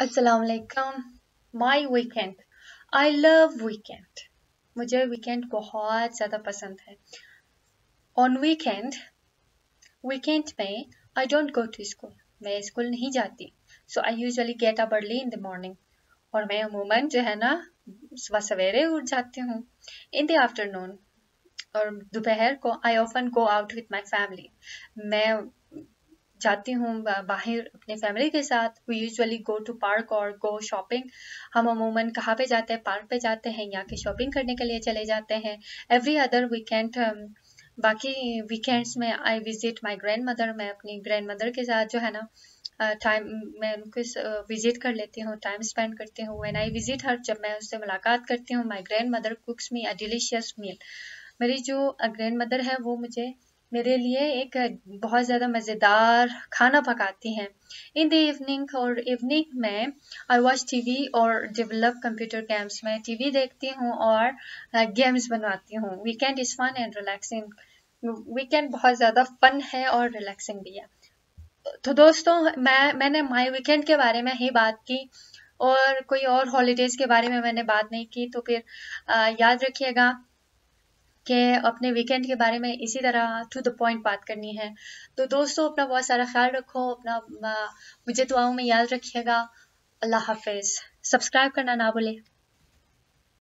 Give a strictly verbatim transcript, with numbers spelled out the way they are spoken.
अस्सलामुअलैकुम। My weekend, I love weekend. मुझे weekend बहुत ज़्यादा पसंद है। ऑन वीकेंड वीकेंड में I don't go to school, मैं स्कूल नहीं जाती। So I usually get up early in the morning, और मैं अमूमन जो है ना सुबह सवेरे उठ जाती हूँ। इन द आफ्टरनून और दोपहर को I often go out with my family. मैं जाती हूँ बाहर अपने फैमिली के साथ। We usually go to park और गो शॉपिंग। हम अमूमन कहाँ पे जाते हैं? पार्क पे जाते हैं या कि शॉपिंग करने के लिए चले जाते हैं। एवरी अदर वीकेंड बाकी वीकेंड्स में I visit my grandmother. मैं अपनी ग्रैंड मदर के साथ जो है ना टाइम uh, मैं उनको विजिट कर लेती हूँ, टाइम स्पेंड करती हूँ। व्हेन आई विजिट हर, जब मैं उससे मुलाकात करती हूँ, my grandmother cooks me a delicious meal. मेरी जो ग्रैंड मदर है वो मुझे मेरे लिए एक बहुत ज़्यादा मज़ेदार खाना पकाती हैं। इन द इवनिंग और इवनिंग में आई वॉच टीवी और डेवलप कंप्यूटर गेम्स में टीवी देखती हूँ और गेम्स बनवाती हूँ। Weekend is fun and relaxing. Weekend बहुत ज़्यादा फन है और रिलैक्सिंग भी है। तो दोस्तों, मैं मैंने माई वीकेंड के बारे में ही बात की और कोई और हॉलीडेज़ के बारे में मैंने बात नहीं की। तो फिर आ, याद रखिएगा कि अपने वीकेंड के बारे में इसी तरह टू द पॉइंट बात करनी है। तो दोस्तों, अपना बहुत सारा ख्याल रखो, अपना मुझे दुआओं में याद रखिएगा। अल्लाह हाफिज़। सब्सक्राइब करना ना भूलें।